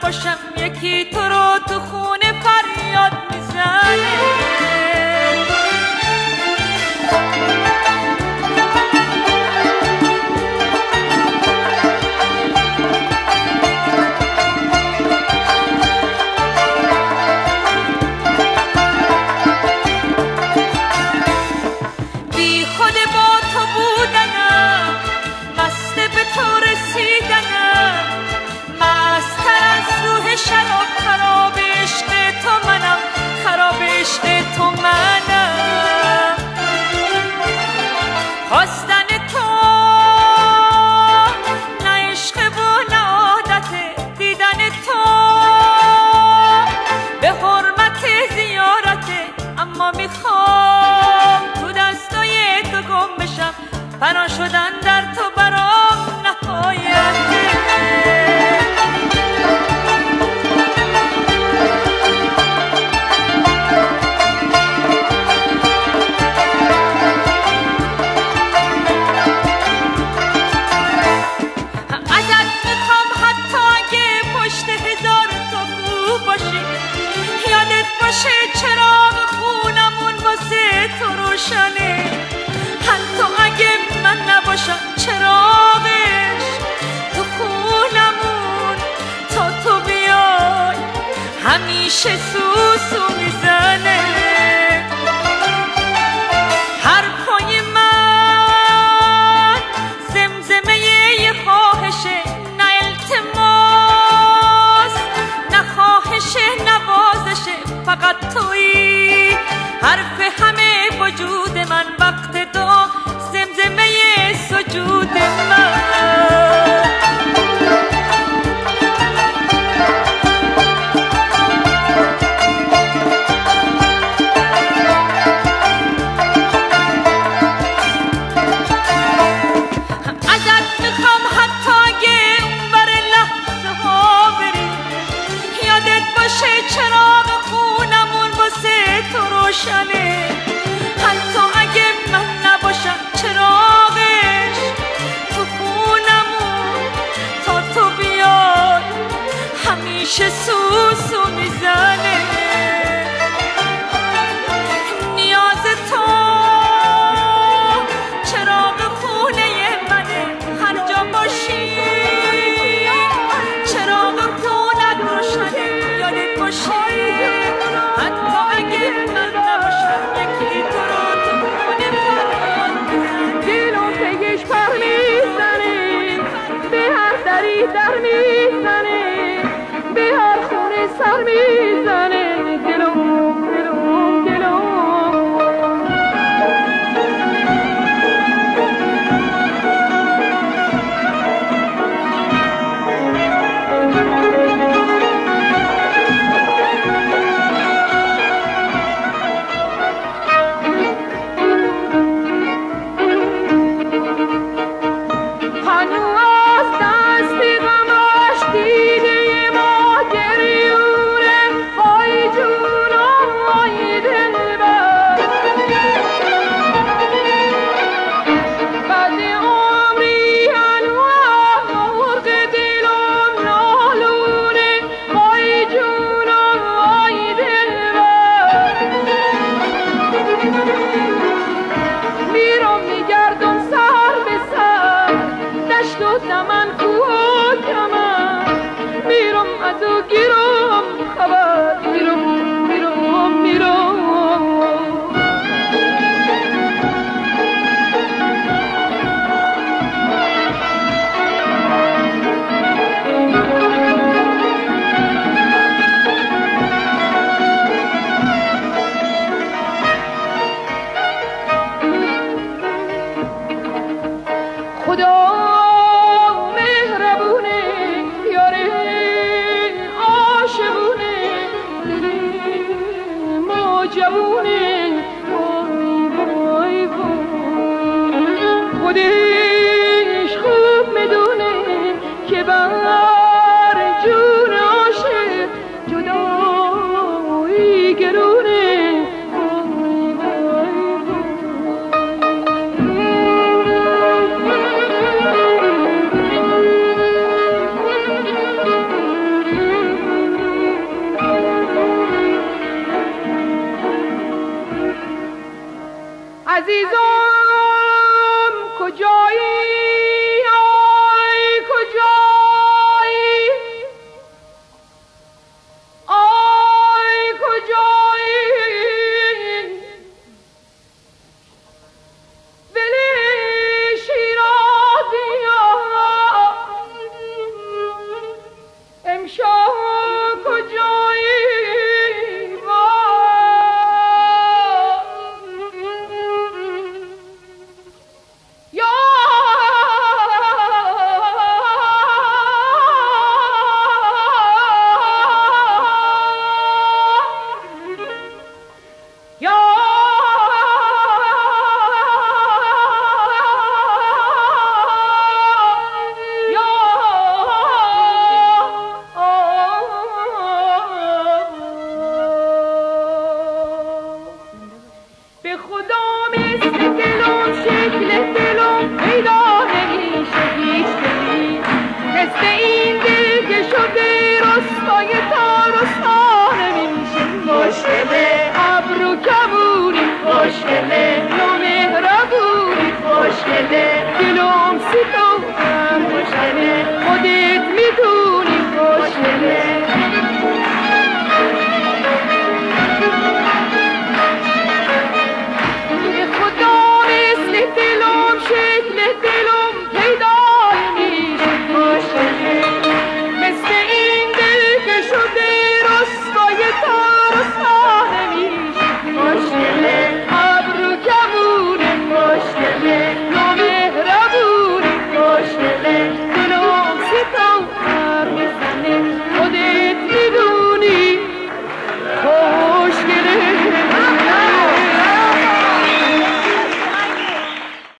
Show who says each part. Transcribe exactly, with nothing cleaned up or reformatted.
Speaker 1: نباشم یکی تو رو تو خونه فریاد میزنه. شراب خراب عشق تو منم، خراب عشق تو منم. خواستن تو نه عشق و نه عادت، دیدن تو به حرمت زیارته. اما میخوام تو دستای تو گم بشم، فنا شدن در تو برام نهایته. چراغ خونمون واسه تو روشنه، حتی اگه من نباشم چراغش تو خونمون تا تو بیای همیشه سوسو میزنه. حرفای من زمزمه یه خواهشه، نه التماس نه خواهشه نوازشه، فقط تویی حرف همه وجود من، وقت دعا زمزمه سجود من. ازت میخوام حتی اگه اونور لحظه ها بری، یادت باشه چراغ خونمون واسه تو روشنه، حتی اگه من نباشم چراغش تو خونمون تا تو بیای همیشه سوسو میزنه. نیاز تو چراغ خونه منه، هر جا باشی چراغ خونت روشنه. یادت باشه حتی اگه من نباشم یکی تو رو تو خونه فریاد میزنه.
Speaker 2: دل و پیش پر میزنه، به هر دری در میزنه، به هر خونه سر میزنه. دلم دلم دلم هنوز دستی غمش دیده ما گریونه، عزیز و